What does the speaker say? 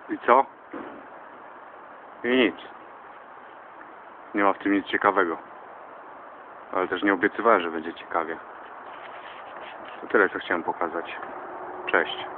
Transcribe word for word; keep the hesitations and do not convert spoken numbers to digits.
I co? I nic. Nie ma w tym nic ciekawego. Ale też nie obiecywałem, że będzie ciekawie. To tyle, co chciałem pokazać. Cześć.